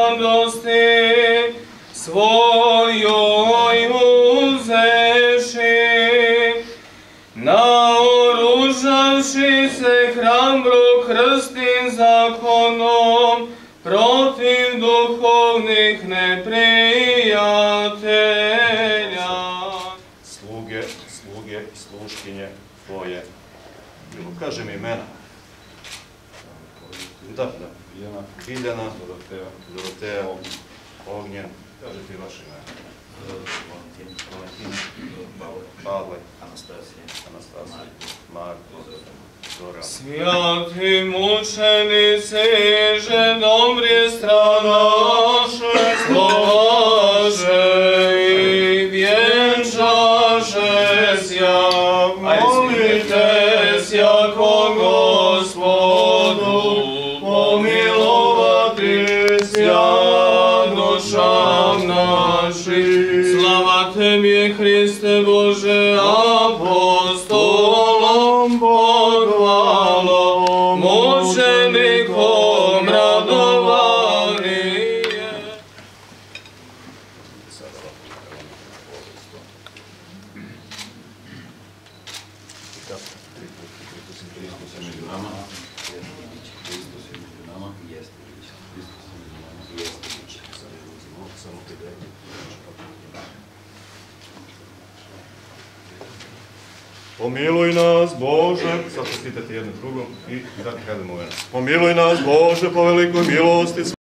radosti svojoj uzeši, naoružavši se hrabro krstim zakonom protiv duhovnih neprijatelja. Sluge i sluškinje tvoje. Kaže mi imena. Da. Biljana, Doroteja, Ognjen. Kaže ti vaše imena. Valentin, Pavle, Anastasija, Marko, Zoran. Svjati mučenici, že dobri stradaše, slovaše i vjenčaše sja, molite sjako Gospodu, pomilovati sja dušam naših. Slava Tebi, Hriste Bože, apostolom pohvalom, mučenikom radovanje. Pomiluj nas, Bože, sad čestitati jedno drugom i da ti kažemo ove nas. Pomiluj nas, Bože, po velikoj milosti